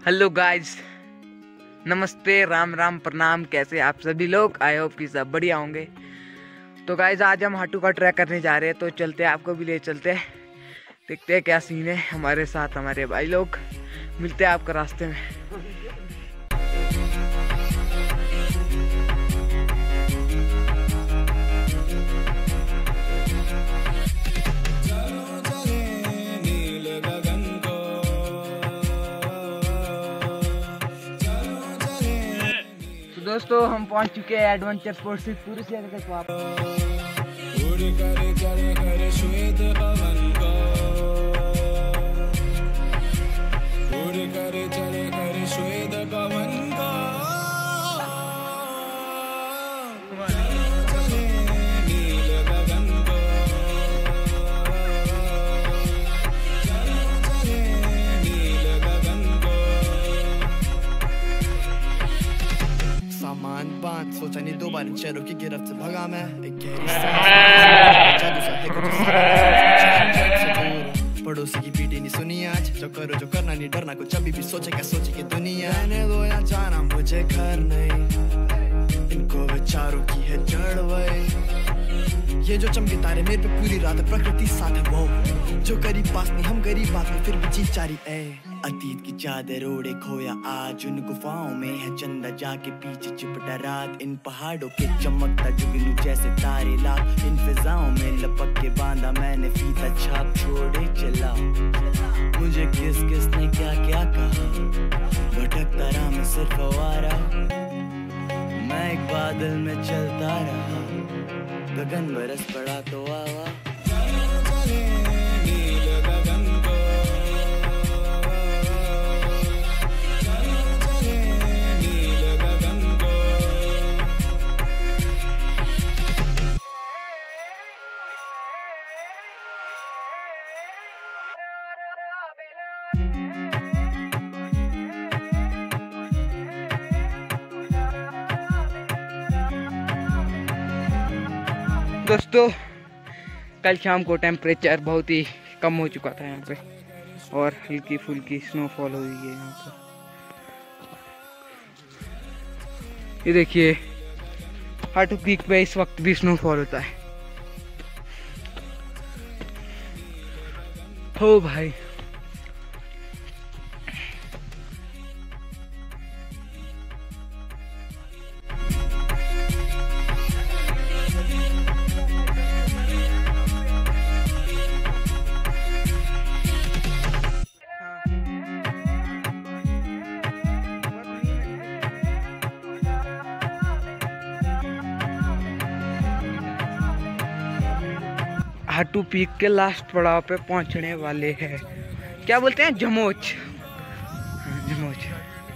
Hello guys, नमस्ते, राम राम, प्रणाम। कैसे आप सभी लोग? आई होप कि सब बढ़िया होंगे। तो गाइस आज हम हाटू का ट्रैक करने जा रहे हैं, तो चलते हैं, आपको भी ले चलते हैं, देखते हैं क्या सीन है। हमारे साथ हमारे भाई लोग, मिलते हैं आपको रास्ते में। दोस्तों हम पहुंच चुके हैं एडवेंचर स्पोर्ट्स से पूरी जगह तक। आप सोचा नहीं दो बार शहरों की गिरफ्त से भगा मैं एक पड़ोसी की पीटी नहीं सुनी आज। जो करो जो करना नहीं डरना कुछ अभी भी सोचे क्या सोचे की दुनिया ने दो या जाना मुझे घर नहीं, इनको विचारों की है जड़ वही। ये जो चमके तारे मेरे पे पूरी रात प्रकृति साथ है वो, जो करीब पास नहीं हम गरीब बात में फिर भी जीत जारी है। अतीत की चादर ओढ़े खोया आज उन गुफाओं में है चंदा जाके पीछे चिपटा रात। इन पहाड़ों के चमकता जुगनू जैसे तारे लाख, इन फिजाओं में लपक के बांधा मैंने फीता छाप छोड़े चला। मुझे किस किस ने क्या क्या कहा, भटकता रहा मैं सिर्फ आवारा। मैं एक बादल में चलता रहा, गगन बरस पड़ा तो आवा। दोस्तों कल शाम को टेम्परेचर बहुत ही कम हो चुका था यहाँ पे, और हल्की फुल्की स्नोफॉल हुई है यहाँ पे। ये देखिए हाटू पीक पे इस वक्त भी स्नोफॉल होता है। हो भाई, हाटू पीक के लास्ट पड़ाव पे पहुंचने वाले हैं। क्या बोलते हैं? जमोच। जमोच।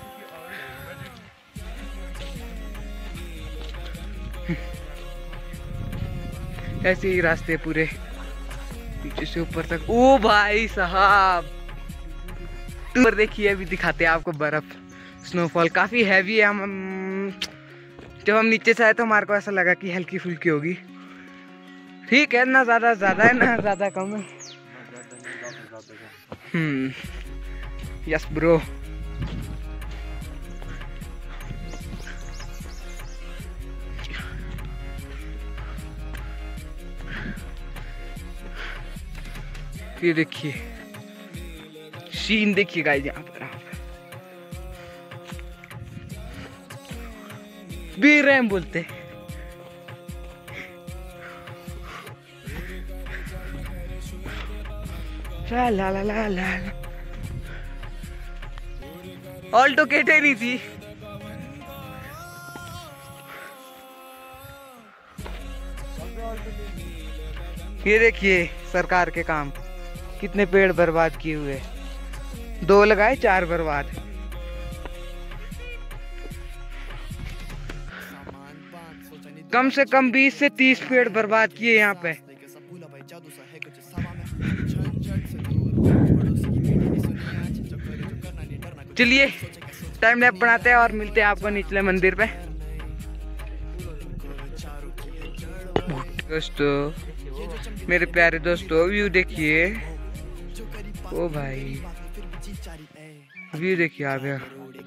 ऐसे ही रास्ते पूरे पीछे से ऊपर तक। ओ भाई साहब, ऊपर देखिए, अभी दिखाते हैं आपको बर्फ। स्नोफॉल काफी हैवी है। हम जब हम नीचे से आए तो हमारे को ऐसा लगा कि हल्की फुल्की होगी। ठीक है, ना ज्यादा है ना ज्यादा कम है। Yes bro. ये देखिए सीन, देखिए गाइस यहाँ पर बीरम बोलते। ला ला ला ला ला, ऑल्टो केटे नहीं थी। ये देखिए सरकार के काम, कितने पेड़ बर्बाद किए हुए। 2 लगाए 4 बर्बाद। कम से कम 20 से 30 पेड़ बर्बाद किए यहाँ पे। चलिए टाइम लैप बनाते हैं और मिलते हैं आपको निचले मंदिर पे। दोस्तों, मेरे प्यारे दोस्तों, व्यू देखिए। ओ भाई, व्यू देखिए आप यार।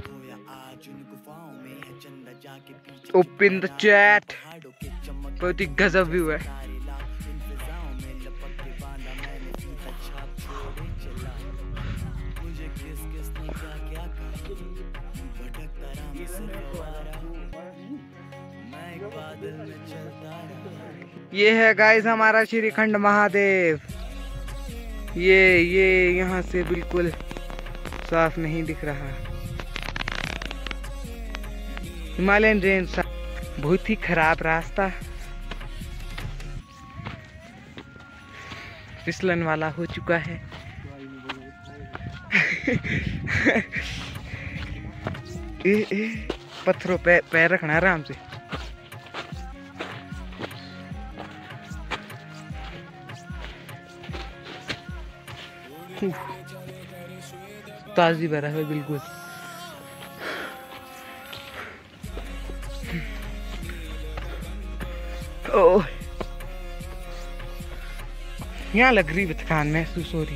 ओपन द चैट, बहुत ही गजब व्यू है। ये है गाइस हमारा श्रीखंड महादेव। ये यहाँ से बिल्कुल साफ नहीं दिख रहा। हिमालयन रेंज, बहुत ही खराब रास्ता, फिसलन वाला हो चुका है। पत्थरों पे पैर रखना आराम से। ताजी बर्फ है बिल्कुल। ओह, यहाँ लग रही थकान महसूस हो रही।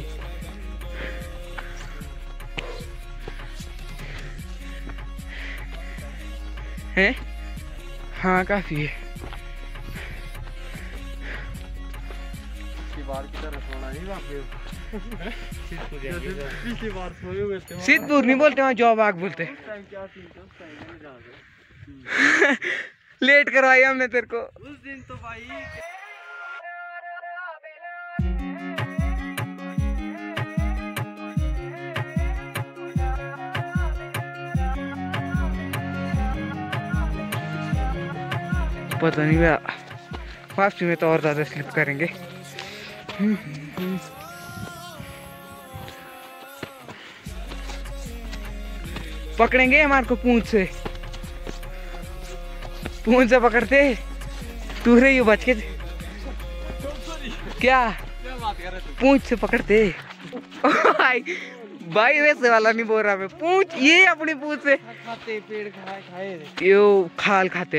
है हाँ काफी है। सिद्धपुर नहीं बोलते, वहाँ जौबाग बोलते। लेट करवाया हमने तेरे को उस दिन तो भाई। पता नहीं भैया, वापसी में तो और ज्यादा स्लिप करेंगे। पकड़ेंगे हमारे को पूंछ से पकड़ते। तू रही हो बच के। क्या बात कर रहे थे? पूंछ से पकड़ते। भाई वैसे वाला नहीं बोल रहा मैं। पूंछ, ये अपनी पूंछ से खाते, पेड़ खाए यो खाल खाते।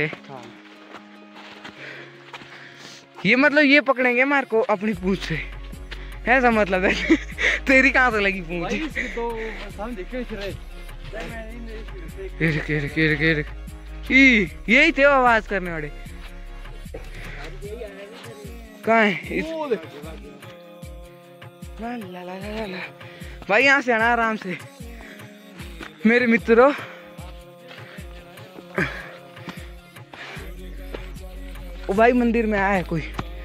ये मतलब ये पकड़ेंगे हमारे को अपनी पूंछ से, ऐसा मतलब है। तेरी कहाँ से लगी पूंछ? यही थे आवाज करने वाले। कहाँ है भाई? यहाँ से आना आराम से मेरे मित्रों। ओ भाई मंदिर में आया है कोई।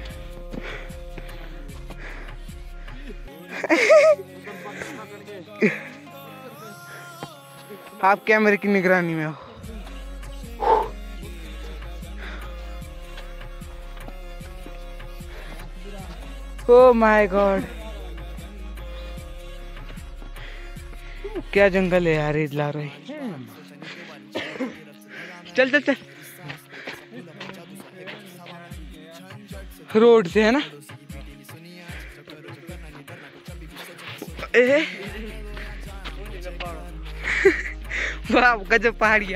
आप कैमरे की निगरानी में हो। ओ माय गॉड, क्या जंगल है यार इजला रही। चल चल चल, रोड से है ना। वाह गजब पहाड़ियाँ।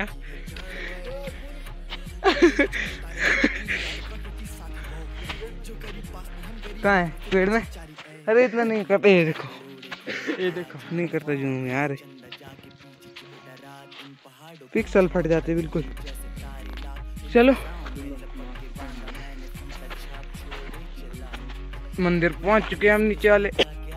कहाँ है? पेड़ में? अरे इतना नहीं करते। ये देखो नहीं करता जूम यार, पिक्सल फट जाते बिल्कुल। चलो मंदिर पहुंच चुके हैं हम नीचे वाले।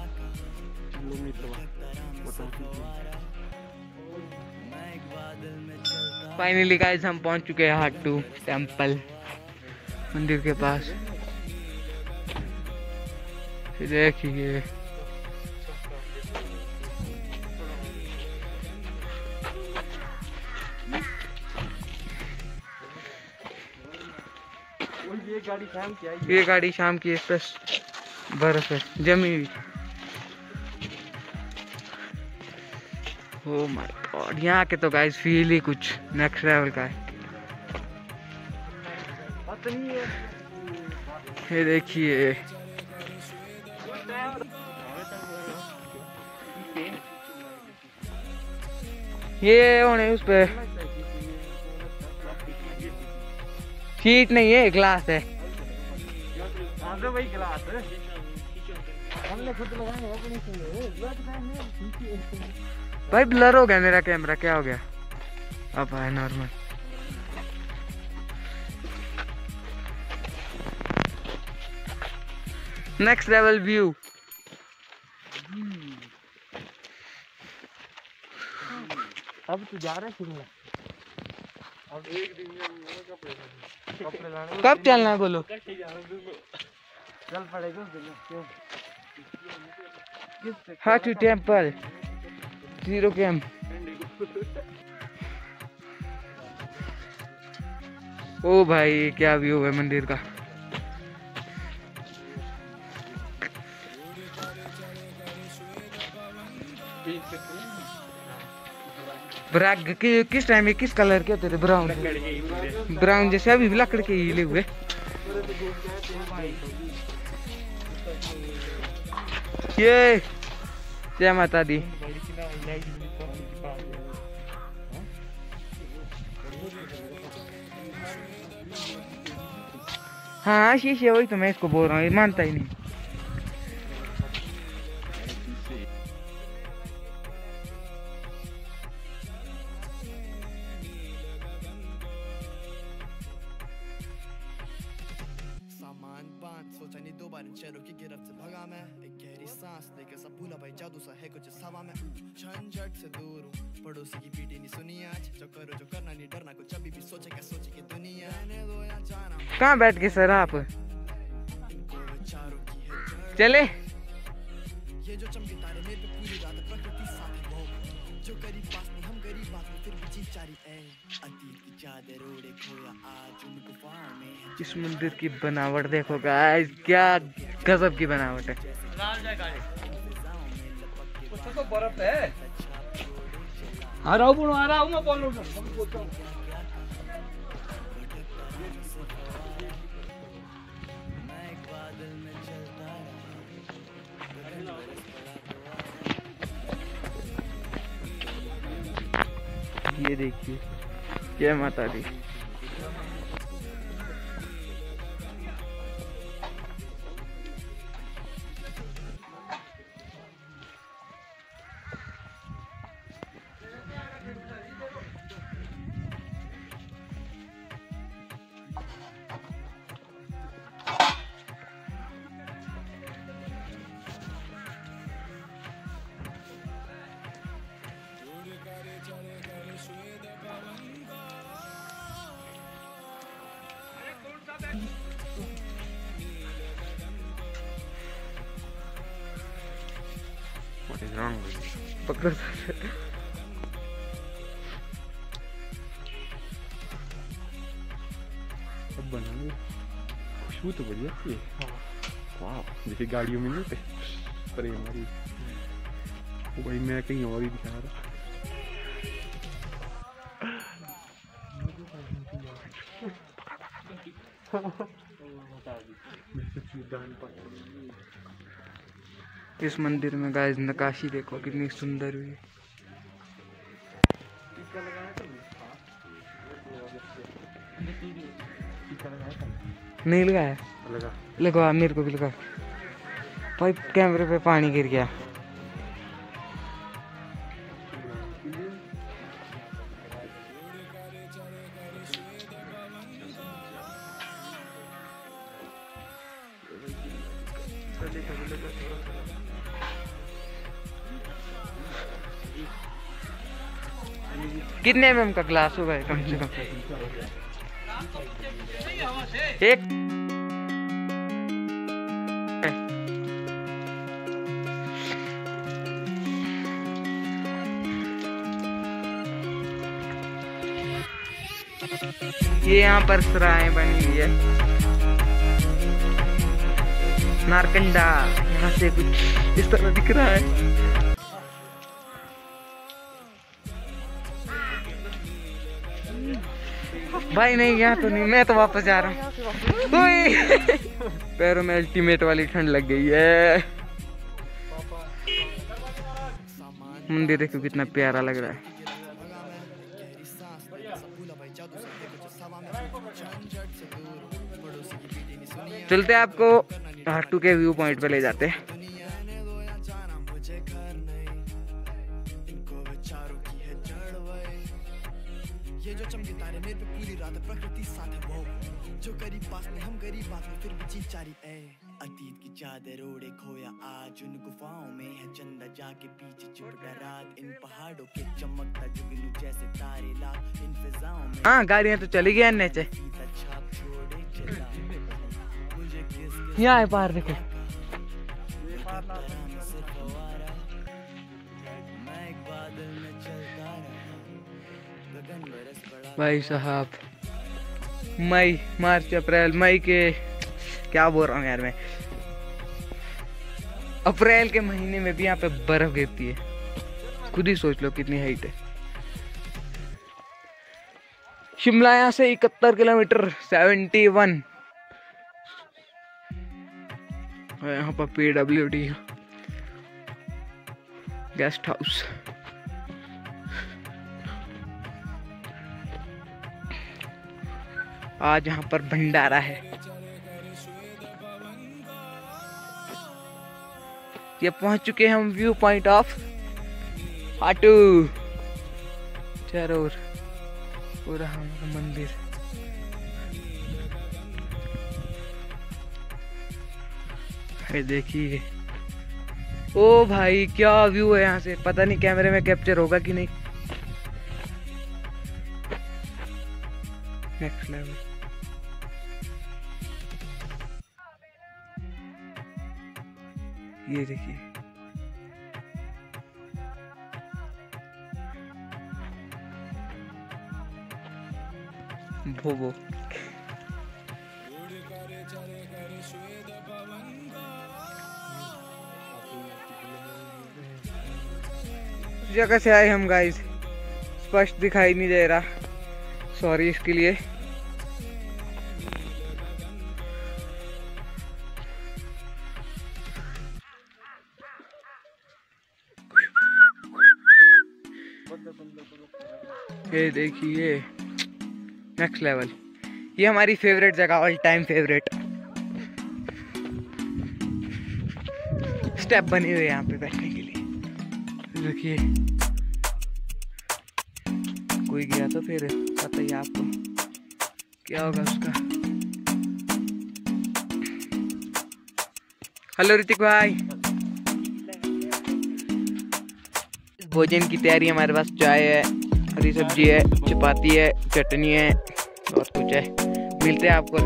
फाइनली गाइस हम पहुंच चुके हैं हाटू टेम्पल मंदिर के पास। देखिए ये गाड़ी शाम की एक्सप्रेस बर्फ है जमी हुई। ओह माय गॉड, यहाँ के तो गाइस फील ही कुछ नेक्स्ट लेवल का है। ये देखिए ये होने उस पे शीट नहीं है, ग्लास है। वही ग्लास है। भाई ब्लर हो गया मेरा कैमरा, क्या हो गया? अब है नॉर्मल। Next level view. अब तू जा रहा है शिमला? अब एक दिन में कपड़े लाने। कब चलना है बोलो? चल पड़ेगा क्यों? Hatu temple, zero camp. ओ भाई क्या व्यू है मंदिर का। ब्रैग किस टाइम में किस कलर के होते थे? ब्राउन, ब्राउन जैसे अभी भी लकड़ के हिले हुए। ये जय माता दी। हाँ शीशे, वही तो मैं इसको बोल रहा हूँ, ये मानता ही नहीं। सोचा नहीं दो बार इन शहरों की गिरफ्त से भगा मैं, एक गहरी सांस लेकर सब भूला भाई जादू सा है कुछ इस हवा में। झंझट से दूर हूँ, पड़ोसी की पीटी नहीं सुनी आज, जो करो जो करना नहीं डरना, कुछ अभी भी सोचे क्या सोचे की दुनिया। कहाँ बैठ गए सर आप? चले ये जो चमके तारे मेरे पे पूरी रात प्रकृति साथ है, जो करीब पास नहीं हम गरीब बात में फिर भी जी चारी है। अतीत की चादर ओढ़े खोया आज उन गुफाओं में। इस मंदिर की बनावट देखो गाइस, क्या गजब की बनावट है। तो बर्फ है। आ रहा हूँ मैं बोल रहा हूँ। ये देखिए, जय माता दी। What is wrong with you? पकड़ो अब बनाने खुशबू तो बढ़िया थी। वाह, जैसे गाड़ियों में नहीं होते स्प्रे हमारी। वो भाई मैं कहीं और ही दिखा रहा। इस मंदिर में गाइस नक्काशी देखो कितनी सुंदर हुई है। नहीं लगाया? लगा, मेरे को भी लगा। भाई कैमरे पे पानी गिर गया। कितने mm का ग्लास होगा कम से कम? एक ये यहाँ पर सराय बनी हुई है, नारकंडा। यहाँ से कुछ इस तरह दिख रहा है। भाई नहीं, यहाँ तो नहीं, मैं तो वापस जा रहा हूँ। पैरों में अल्टीमेट वाली ठंड लग गई है। मंदिर देखो कितना प्यारा लग रहा है। चलते आपको हाटू के व्यू पॉइंट पे ले जाते हैं। घर नहीं, इनको विचारों की है जड़ वही। ये जो चमके तारे मेरे पे पूरी रात प्रकृति साथ है वो, जो करीब पास में हम गरीब बात में फिर भी जी चारी ए। अतीत की चादर ओढ़े खोया आज उन गुफाओं में है चंदा जाके पीछे चुपड़ा रात, इन पहाड़ों के चमकता जुगनू जैसे तारे लाख इन फिजाओं में। हाँ गाड़ियाँ तो चली गई नीचे, छाप छोड़े चला मुझे किस यहाँ है पार देखो। मैं एक बादल में चलता रहा, गगन बरस पड़ा। भाई साहब मई मार्च अप्रैल मई के क्या बोल रहा हूँ यार मैं, अप्रैल के महीने में भी यहाँ पे बर्फ गिरती है। खुद ही सोच लो कितनी हाइट है। शिमला यहाँ से 71 किलोमीटर 71। यहाँ पर PWD गेस्ट हाउस। आज यहाँ पर भंडारा है। ये पहुंच चुके हैं हम view point of Hatu Charor, पूरा हमारा मंदिर। अरे देखिए, ओ भाई क्या व्यू है यहाँ से, पता नहीं कैमरे में कैप्चर होगा कि नहीं। Next level. ये देखिए भोगो। जगह से आए हम गाइस, स्पष्ट दिखाई नहीं दे रहा, सॉरी इसके लिए। ये देखिए नेक्स्ट लेवल। ये हमारी फेवरेट जगह, ऑल टाइम फेवरेट। स्टेप बने हुए यहाँ पे बैठने के लिए। देखिए कोई गया तो फिर पता ही आपको क्या होगा उसका। हेलो ऋतिक भाई, भोजन की तैयारी। हमारे पास चाय है, हरी सब्जी है, चपाती है, चटनी है और कुछ है। मिलते हैं आपको।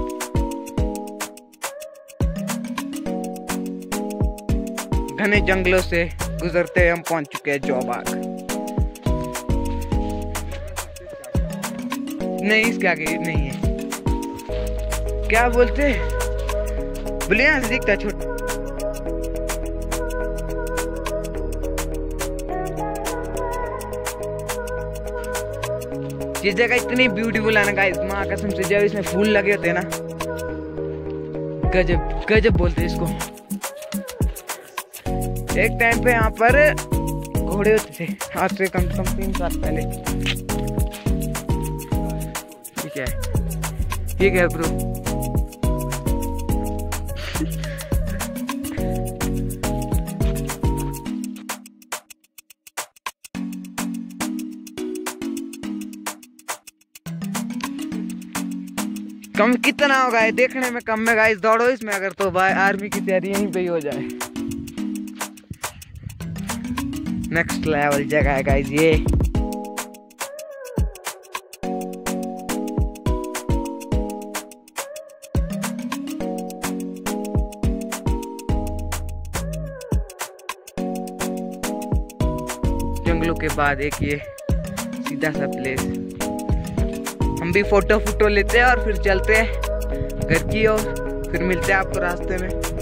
घने जंगलों से गुजरते हम पहुंच चुके हैं जोबाग। नहीं इसके आगे नहीं है। क्या बोलते बोले, यहाँ से दिखता छोटा। जिस जगह इतनी ब्यूटीफुल है ना गाइस, माँ कसम से, जब इसमें फूल लगे होते हैं ना, गजब गजब बोलते हैं इसको। एक टाइम पे यहाँ पर घोड़े होते थे, आज से कम से कम 3 साल पहले। ठीक है, ठीक है ब्रो। कम कितना होगा ये देखने में, कम में गाइस दौड़ो इसमें अगर तो भाई आर्मी की तैयारी यहीं पे ही हो जाए। नेक्स्ट लेवल जगह है गाइस ये। जंगलों के बाद एक ये सीधा सा प्लेस। हम भी फोटो लेते हैं और फिर चलते हैं घर की ओर। फिर मिलते हैं आपको रास्ते में।